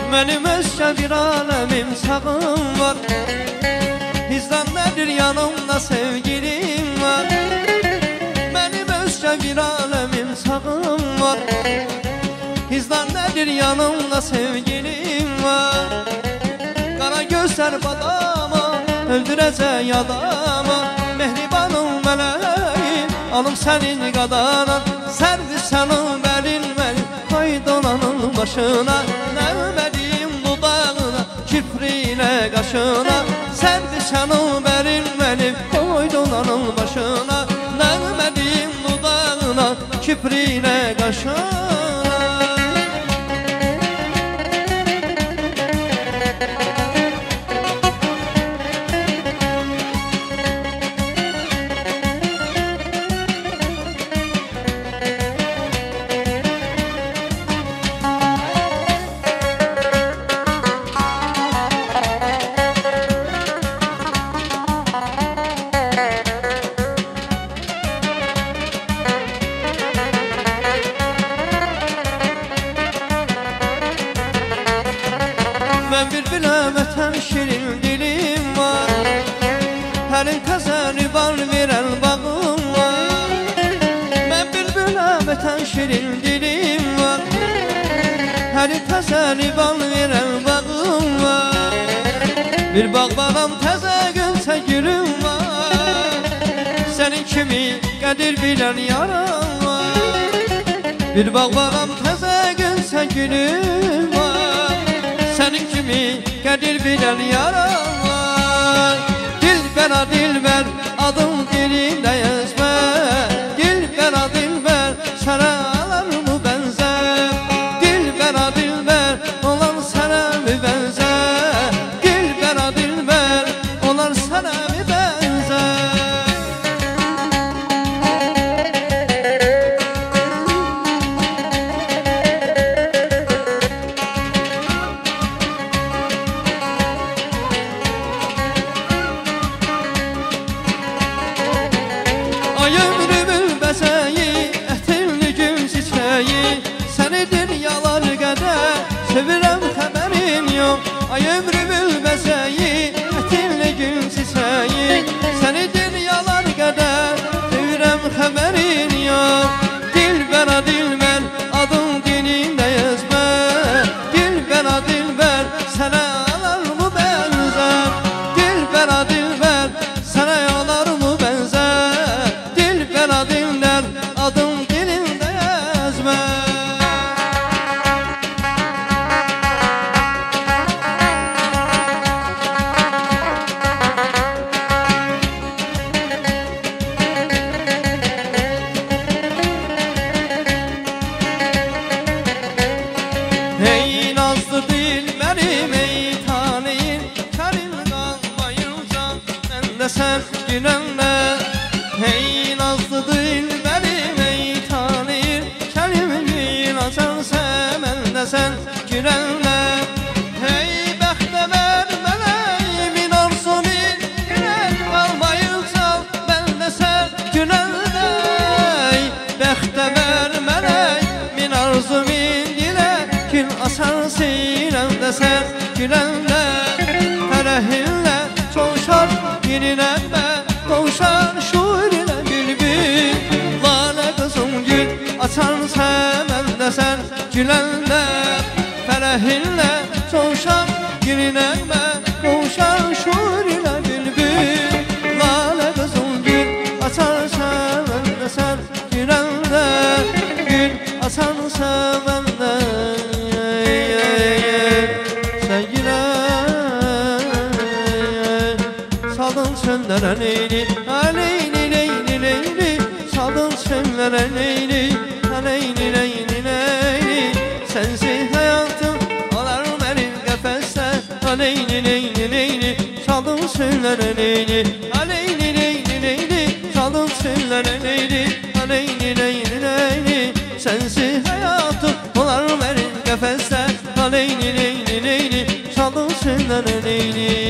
Benim özgə bir aləmim sağım var. Hizdan nədir yanımda sevgilim var. Benim özgə bir aləmim sağım var. Hizdan nədir yanımda sevgilim var. Qara gözlər badama, öldürəcək adama. Mehribanım mələyim, alım sənin qadana. Sərdir sənin bəlin mənim, qaydolanın başına. Nəvmədiyim dudağına, kifrinə qaşına. Sərdir sənin bəlin mənim, qaydolanın başına. Nəvmədiyim dudağına, kifrinə qaşına. Ben bülbülə vətən şirin dilim var. Hərin təzəni bal verən bağım var. Ben bülbülə vətən şirin dilim var. Hərin təzəni bal verən bağım var. Bir bağbaram təzə gülsə gülüm var. Sənin kimi qədir bilən yaram var. Bir bağbaram təzə gülsə gülüm var. Senin kimi qədir bilən yaram var. Dilbər, dilbər, adım dilimdə yazmər. Dilbər, dilbər, sənə alarmı bənzər. Dilbər, dilbər, olan sənə mi bənzər. Dilbər, dilbər, onlar sənə mi bənzər. Ay ömrümün bəzəyi, ətirli gül çiçəyi. Səni dünyalar qədər sevirəm xəbərin yox. Ay ömrümün bəzəyi, ətirli gül çiçəyi. Səni dünyalar qədər sevirəm xəbərin yox. Dilbər, dilbər, adım dilimdə yazmər. Dilbər, dilbər, sənə alarmı bənzər. Dilbər, dilbər, sənə alarmı bənzər. Dilbər, dilbər, adım dilimdə yazmər. Ey nazlı dil mənim, ey tanıyın, kərim qalmayınca məndə sən günəndə. Ey nazlı dil mənim, ey tanıyın, kərim qalmayınca məndə sən günəndə. Ey bəxtəvər mələyimin arzumin, günən qalmayınca məndə sən günəndə. Ey bəxtəvər mələyimin arzumin, gül asar sinəmdə sən güləndə. Fərəhinlə coşar yeniləmə, qovuşar şuurlə bülbül. Lalə qızım gül açar səməndə sən güləndə. Fərəhinlə coşar yeniləmə, qovuşar şuurlə bülbül. Lalə qızım gül açar səməndə sən güləndə. Gül açar səməndə saldın çöllere leyli, aleyli leyli leyli. Saldın çöllere leyli, aleyli leyli leyli. Sensiz hayatım olar benim qəfəsdə. Aleyli leyli leyli, saldın çöllere leyli, aleyli leyli leyli. Saldın çöllere leyli, aleyli leyli leyli. Sensiz hayatım olar benim qəfəsdə. Aleyli leyli leyli, saldın çöllere leyli.